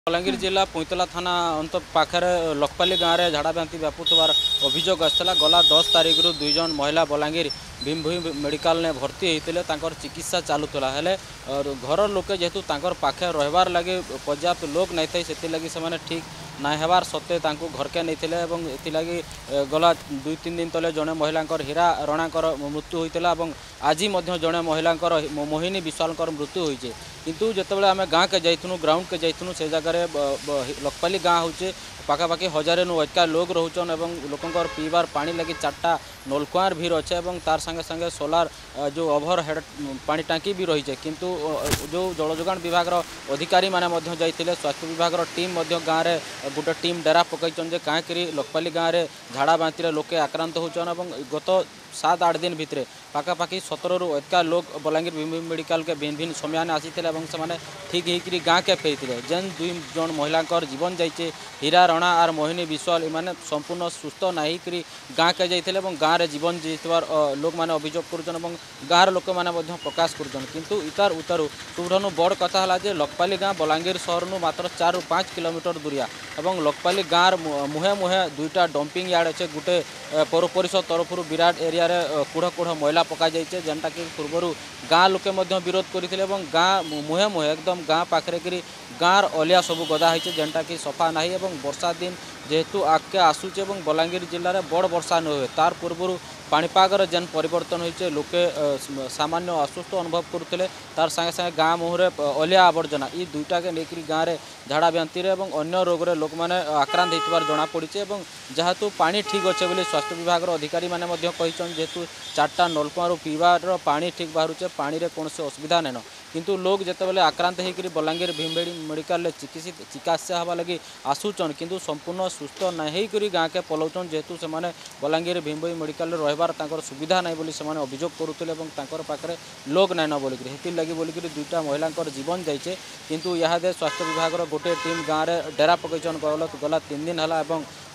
बलांगीर जिला पुईतला थाना अंत पाखे लखपाली गाँव में झाड़ा बांति व्यापुवार अभियोग आसाला। गला 10 तारिख रु 2 जन महिला बलांगीर भीमभूमि मेडिकल ने भर्ती होते चिकित्सा चलूला हेले घर लोके जेहेतु पाखे रहबार लगे पर्याप्त लोक नहीं से लगी से ठीक ना हेबार सत्वे घर के नहीं एथिलागी गला 2-3 दिन तले जड़े महिला हीरा रणाकर मृत्यु होता और आज जड़े महिला मोहिनी विश्वाल मृत्यु होती किंतु जितेबाला आम गाँव के जाइथुनु ग्राउंड के जाइथुनु से जगह लखपाली गाँव होचे पाखापाखि 1000 नु अधिक लोग रोचन और लोकंर पीबार पानी लगी 4टा नलकुआर भी अच्छे और तार संगे संगे सोलार जो ओभर हेड पानी टांकी भी रही है किंतु जो जल जोगाण विभाग अधिकारी माने जाइथिले स्वास्थ्य विभाग टीम गाँव में गोटे टीम डेरा पकईचन जे कहीं लखपाली गाँव में झाड़ा बांति लोके आक्रांत होचन और गत 7-8 दिन भितर पाखापाखि 17 रु अधिक लोग बलांगीर भीमभूमि मेडिकल के भिन्न भिन्न समय आसी से ठीक होकर गाँव के फेरी जेन 2 जन महिला जीवन जाइए हीरा रणा और मोहिनी विश्वाल इमाने संपूर्ण सुस्थ नहीं करी गाँव के जाइए गाँव में जीवन जीतवार लोक मैंने अभियोग कर गाँव लोक मैंने प्रकाश कर किंतु इतार उतारू सबुठ बड़ कथा है लखपाली गाँव बलांगीर सहर मात्र 4 ରୁ 5 किलोमीटर दूरिया और लखपाली गाँव मुहे मुहे 2टा डंपिंग यार्ड अच्छे गोटे पौर परिषद तरफ विराट एरिया कूढ़ कूढ़ मैला पका जाइए जेनटा कि पूर्वर गाँ लोके विरोध करते गाँ मुहे मुहे एकदम गाँ पाखे गाँव अलिया सब गदा होती जेनटा कि सफा ना वर्षा दिन जेहेतु आगे आसूचे बलांगीर जिले में बड़ वर्षा न हुए तार पूर्व पाणीपागर जेन परिवर्तन होइचे लोके सामान्य अस्वस्थ अनुभव करते तार संगे संगे गाँ मुहरे अलिया आवर्जना ये 2टा के लेकर गाँव में झाड़ा बांति और अन्य रोग लोक मैंने आक्रांत होइतबार जना पड़ी जहाँतु पानी ठीक अच्छे बोली स्वास्थ्य विभाग अधिकारी मैंने जेहेतु 4टा नलकुआं पीबार पानी ठीक बाहर पानी में कौन से असुविधा नहीं किंतु लोग जितेबाला आक्रांत होकर बलांगीर भीमभूमि मेडिकल चिकित्सा हवा लगी आसुचन किंतु संपूर्ण सुस्थ नहीं करी गाँव के पलाउन जेहेतु से बलांगीर भीमभूमि मेडिकल रही सुविधा नहीं बोली से अभियोग करुले पाखे लोक नाइन बोलिकी लगी बोलिकी 2टा महिला जीवन जाइए किंतु यहाँ स्वास्थ्य विभाग गोटे टीम गाँव में डेरा पकईचन गला 3 दिन है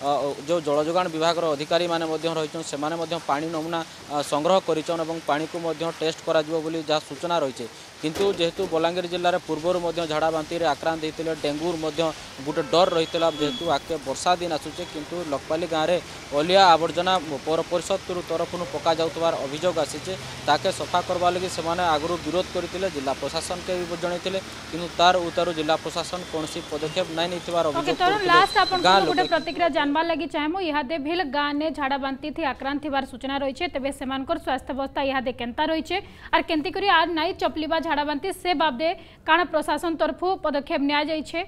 जो जल जोगाण विभाग अधिकारी माने रही से पानी नमूना संग्रह करिचन और पानी को टेस्ट करा बोली जहाँ सूचना रही किंतु जेहेतु बलांगीर जिले में पूर्वर झाड़ा बांति आक्रांत होते डेंगू गोटे डर रही जेहेतु आगे वर्षा दिन आसूचे किंतु लखपाली गाँव में अलिया आवर्जना पौर परिषद तरफ पका जाऊबार अभियोग आसीचे ताके सफा करवा लगी से आगु विरोध करते जिला प्रशासन के भी जनते कि तार उतारू जिला प्रशासन कौन पदक्षेप नहीं गोटे प्रतिक्रिया जानवा लगी चाहेमु इहादे भेल गाँव ने झाड़ा बांति थी आक्रांत थिबार सूचना रही है तेज से स्वास्थ्य अवस्था इहादे केनता रही है और केंती करी आर नाई चपलिबा झाड़ा बांति से बाबदे काण प्रशासन तरफ पदक्षेप निया जाइछे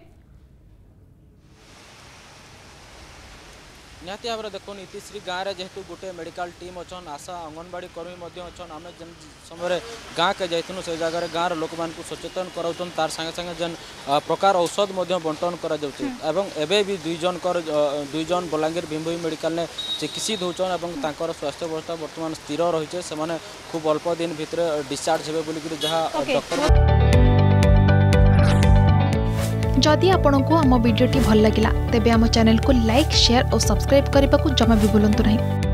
निहाती भाव में देखो इतिश्री गाँव में जेहेतु गोटे मेडिकल टीम अच्छन आशा अंगनवाड़ी कर्मी अच्छन आम जेन समय गाँव के जाइथुनु से जगह गाँव लोक मानकु सचेतन कराउछन तार संगे संगे जेन प्रकार औषध बंटन करा जाउछि एवं एबे भी 2 जन बलांगीर भीमभूमि मेडिकल ने चिकित्सित होचन एवं तांकर स्वास्थ्य अवस्था वर्तमान स्थिर रही से खूब अल्प दिन भितर डिस्चार्ज हेबे बोलिकि जहाँ डॉक्टर। जदि आपंक आम भिडी भल लगा तेब आम चैनल को लाइक शेयर और सब्सक्राइब करने को जमा भी भूलु नहीं।